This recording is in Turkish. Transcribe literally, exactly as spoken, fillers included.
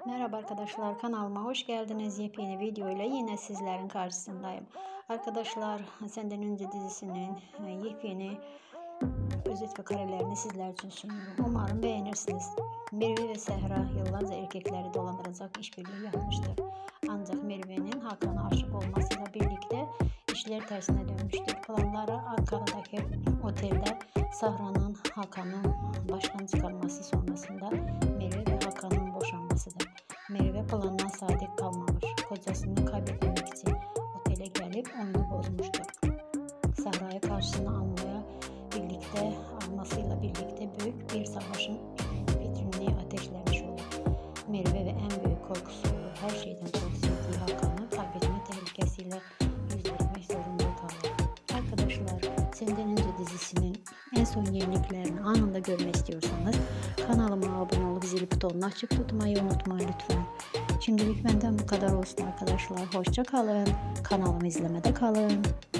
Merhaba arkadaşlar, kanalıma hoş geldiniz. Yepyeni video ile yine sizlerin karşısındayım. Arkadaşlar, Senden Önce dizisinin e, yepyeni özet ve karelerini sizler için sunuyorum. Umarım beğenirsiniz. Merve ve Sehra yıllarca erkekleri dolandıracak işbirliği yapmıştır. Ancak Merve'nin Hakan'a aşık olmasıyla birlikte işler tersine dönmüştür. Planları Ankara'daki otelde Sahra'nın Hakan'ı baştan çıkarması sonrasında Merve ve Hakan'ın boşanmasıdır. Merve planına sadık kalmamış, kocasını kaybetmemek için otele gelip oyunu bozmuştur. Sahra'yı karşısına almaya birlikte almasıyla birlikte büyük bir savaşın vitrinini ateşlemiş olur. Merve ve en büyük korkusu her şeyden çok sevdiği Hakan'ı kaybetme tehlikesiyle yüzleşmek zorunda kalır. Arkadaşlar, Senden Önce dizisinin en son yeniliklerini anında görmek istiyorsanız kanalıma abone olup zil butonunu açık tutmayı unutmayın lütfen. Şimdilik benden bu kadar olsun arkadaşlar. Hoşça kalın. Kanalımı izlemede kalın.